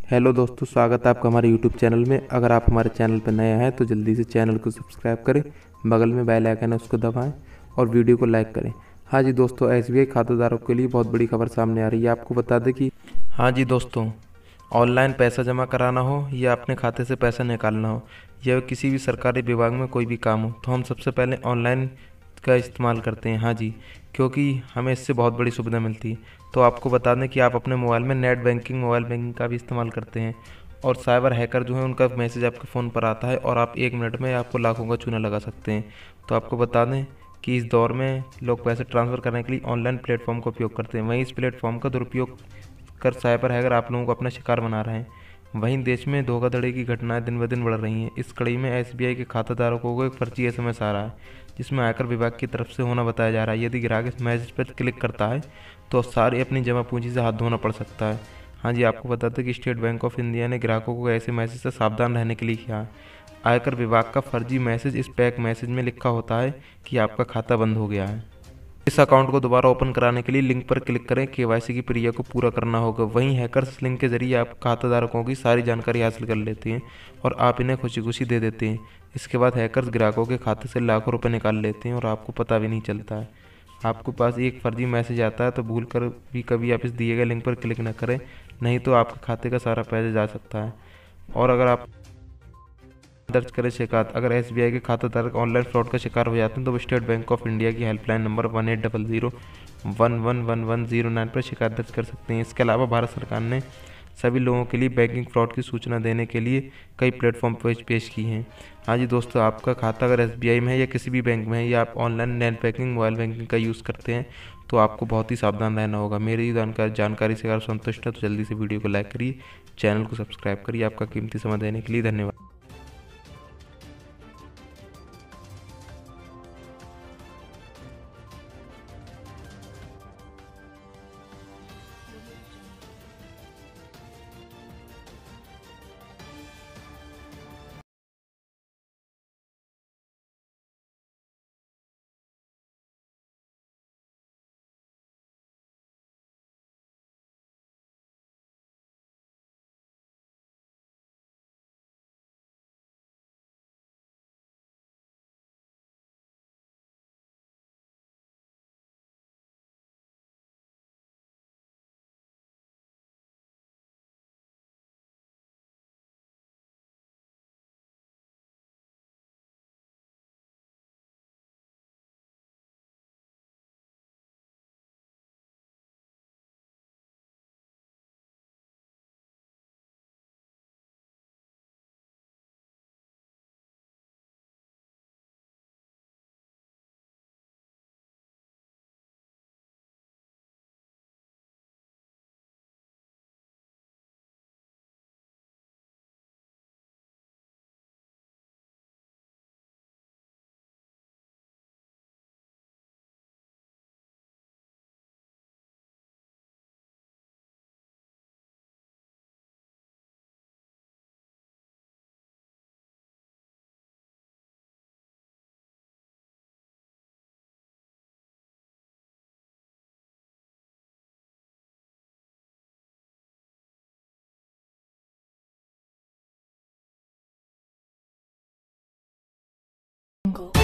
Hello दोस्तों, स्वागत है आपका हमारे यूट्यूब चैनल में। अगर आप हमारे चैनल पर नए हैं तो जल्दी से चैनल को सब्सक्राइब करें, बगल में बेल आइकन है उसको दबाएं और वीडियो को लाइक करें। हाँ जी दोस्तों, एसबीआई खाताधारकों के लिए बहुत बड़ी खबर सामने आ रही है। आपको बता दें कि हाँ जी दोस्तों, ऑनलाइन पैसा जमा कराना हो या अपने खाते से पैसा निकालना हो या किसी भी सरकारी विभाग में कोई भी काम हो तो हम सबसे पहले ऑनलाइन का इस्तेमाल करते हैं। हाँ जी, क्योंकि हमें इससे बहुत बड़ी सुविधा मिलती है। तो आपको बता दें कि आप अपने मोबाइल में नेट बैंकिंग, मोबाइल बैंकिंग का भी इस्तेमाल करते हैं और साइबर हैकर जो है उनका मैसेज आपके फ़ोन पर आता है और आप 1 मिनट में आपको लाखों का चूना लगा सकते हैं। तो आपको बता दें कि इस दौर में लोग पैसे ट्रांसफ़र करने के लिए ऑनलाइन प्लेटफॉर्म का उपयोग करते हैं। वहीं इस प्लेटफॉर्म का दुरुपयोग कर साइबर हैकर आप लोगों को अपना शिकार बना रहे हैं। वहीं देश में धोखाधड़ी की घटनाएं दिन ब दिन बढ़ रही हैं। इस कड़ी में एसबीआई के खाताधारकों को एक फर्जी एसएमएस आ रहा है जिसमें आयकर विभाग की तरफ से होना बताया जा रहा है। यदि ग्राहक इस मैसेज पर क्लिक करता है तो सारी अपनी जमा पूंजी से हाथ धोना पड़ सकता है। हाँ जी, आपको बता दें कि स्टेट बैंक ऑफ इंडिया ने ग्राहकों को ऐसे मैसेज से सावधान रहने के लिए किया है। आयकर विभाग का फर्जी मैसेज इस पैक मैसेज में लिखा होता है कि आपका खाता बंद हो गया है। इस अकाउंट को दोबारा ओपन कराने के लिए लिंक पर क्लिक करें। केवाईसी की प्रक्रिया को पूरा करना होगा। वहीं हैकर्स लिंक के जरिए आप खाताधारकों की सारी जानकारी हासिल कर लेते हैं और आप इन्हें खुशी खुशी दे देते हैं। इसके बाद हैकर्स ग्राहकों के खाते से लाखों रुपए निकाल लेते हैं और आपको पता भी नहीं चलता है। आपके पास एक फर्जी मैसेज आता है तो भूल कर भी कभी आप इस दिए गए लिंक पर क्लिक न करें, नहीं तो आपके खाते का सारा पैसा जा सकता है। और अगर आप दर्ज करें शिकायत। अगर एसबीआई के खाताधारक ऑनलाइन फ्रॉड का शिकार हो जाते हैं तो वो स्टेट बैंक ऑफ इंडिया की हेल्पलाइन नंबर 1800 111109 पर शिकायत दर्ज कर सकते हैं। इसके अलावा भारत सरकार ने सभी लोगों के लिए बैंकिंग फ्रॉड की सूचना देने के लिए कई प्लेटफॉर्म पेश की हैं। हाँ जी दोस्तों, आपका खाता अगर एसबीआई में है या किसी भी बैंक में है या आप online net banking, mobile banking का यूज़ करते हैं तो आपको बहुत ही सावधान रहना होगा। मेरी जानकारी से अगर संतुष्ट है तो जल्दी से वीडियो को लाइक करिए, चैनल को सब्सक्राइब करिए। आपका कीमती समय देने के लिए धन्यवाद। Jungle.